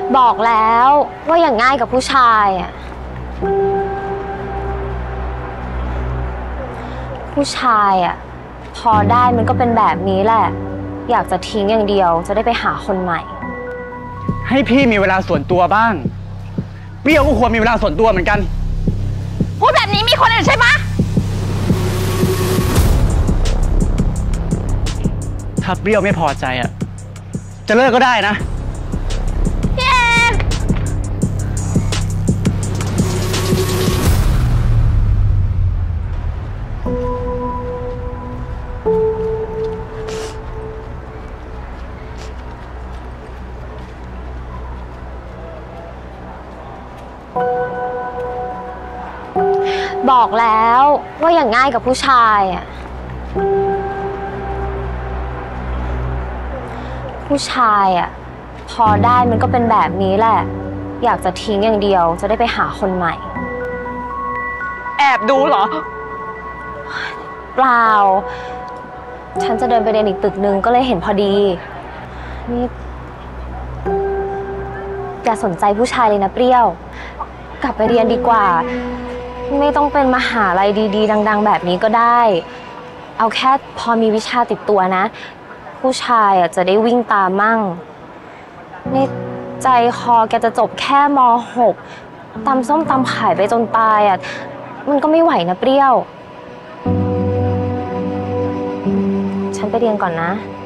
บอกแล้วว่าอย่างง่ายกับผู้ชายอ่ะผู้ชายอ่ะพอได้มันก็เป็นแบบนี้แหละอยากจะทิ้งอย่างเดียวจะได้ไปหาคนใหม่ให้พี่มีเวลาส่วนตัวบ้างเปรี้ยวก็ควรมีเวลาส่วนตัวเหมือนกันพูดแบบนี้มีคนอื่นใช่ปะถ้าเปรี้ยวไม่พอใจอ่ะจะเลิกก็ได้นะพี่เอกบอกแล้วว่าอย่างง่ายกับผู้ชายอ่ะผู้ชายอ่ะพอได้มันก็เป็นแบบนี้แหละอยากจะทิ้งอย่างเดียวจะได้ไปหาคนใหม่แอบดูเหรอเปล่าฉันจะเดินไปเรียนอีกตึกนึงก็เลยเห็นพอดีนี่อย่าสนใจผู้ชายเลยนะเปรี้ยวกลับไปเรียนดีกว่าไม่ต้องเป็นมหาลัยดีๆดังๆแบบนี้ก็ได้เอาแค่พอมีวิชาติดตัวนะผู้ชายอ่ะจะได้วิ่งตามมั่งนี่ใจคอแกจะจบแค่ม.6 ตำส้มตำขายไปจนตายอ่ะมันก็ไม่ไหวนะเปรี้ยวฉันไปเรียนก่อนนะ